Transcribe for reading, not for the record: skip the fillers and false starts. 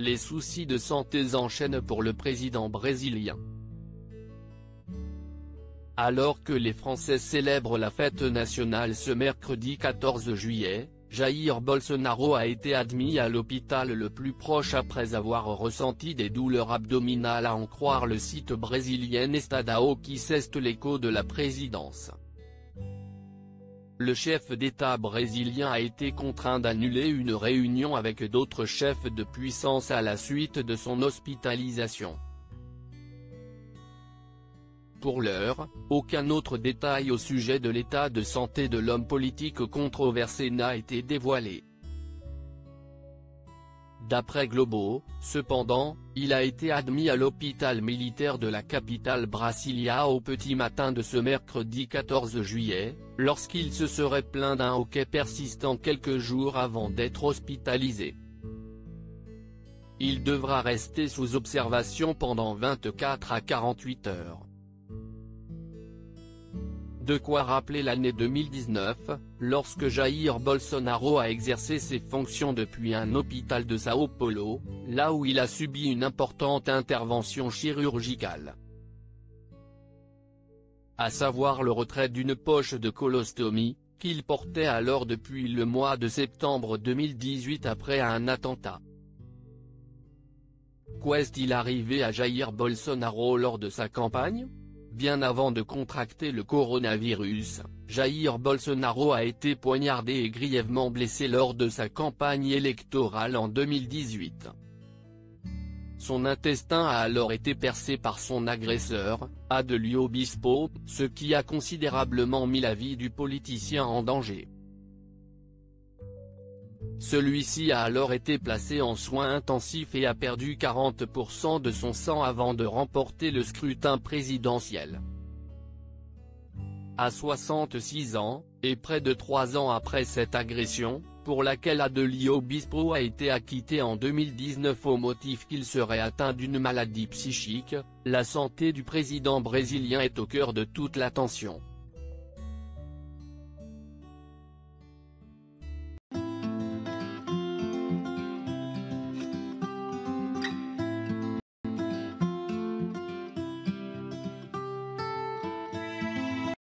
les soucis de santé s'enchaînent pour le président brésilien. Alors que les Français célèbrent la fête nationale ce mercredi 14 juillet, Jair Bolsonaro a été admis à l'hôpital le plus proche après avoir ressenti des douleurs abdominales à en croire le site brésilien Estadão qui ceste l'écho de la présidence. Le chef d'État brésilien a été contraint d'annuler une réunion avec d'autres chefs de puissance à la suite de son hospitalisation. Pour l'heure, aucun autre détail au sujet de l'état de santé de l'homme politique controversé n'a été dévoilé. D'après Globo, cependant, il a été admis à l'hôpital militaire de la capitale Brasilia au petit matin de ce mercredi 14 juillet, lorsqu'il se serait plaint d'un hoquet persistant quelques jours avant d'être hospitalisé. Il devra rester sous observation pendant 24 à 48 heures. De quoi rappeler l'année 2019, lorsque Jair Bolsonaro a exercé ses fonctions depuis un hôpital de São Paulo, là où il a subi une importante intervention chirurgicale. À savoir le retrait d'une poche de colostomie, qu'il portait alors depuis le mois de septembre 2018 après un attentat. Qu'est-il arrivé à Jair Bolsonaro lors de sa campagne ? Bien avant de contracter le coronavirus, Jair Bolsonaro a été poignardé et grièvement blessé lors de sa campagne électorale en 2018. Son intestin a alors été percé par son agresseur, Adelio Bispo, ce qui a considérablement mis la vie du politicien en danger. Celui-ci a alors été placé en soins intensifs et a perdu 40% de son sang avant de remporter le scrutin présidentiel. À 66 ans, et près de 3 ans après cette agression, pour laquelle Adelio Bispo a été acquitté en 2019 au motif qu'il serait atteint d'une maladie psychique, la santé du président brésilien est au cœur de toute l'attention.